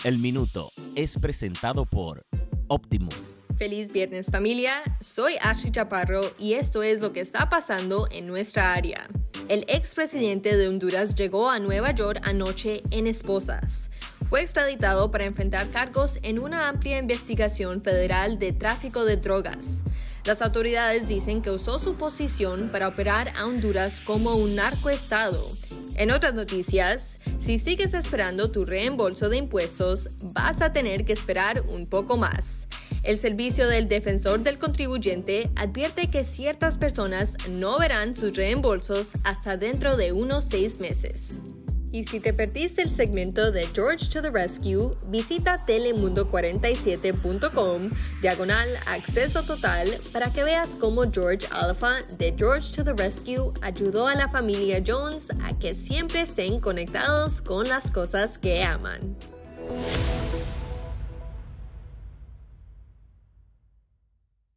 El Minuto es presentado por Optimum. Feliz viernes, familia. Soy Ashley Chaparro y esto es lo que está pasando en nuestra área. El expresidente de Honduras llegó a Nueva York anoche en esposas. Fue extraditado para enfrentar cargos en una amplia investigación federal de tráfico de drogas. Las autoridades dicen que usó su posición para operar a Honduras como un narcoestado. En otras noticias, si sigues esperando tu reembolso de impuestos, vas a tener que esperar un poco más. El Servicio del Defensor del Contribuyente advierte que ciertas personas no verán sus reembolsos hasta dentro de unos 6 meses. Y si te perdiste el segmento de George to the Rescue, visita telemundo47.com/acceso total para que veas cómo George Alpha de George to the Rescue ayudó a la familia Jones a que siempre estén conectados con las cosas que aman.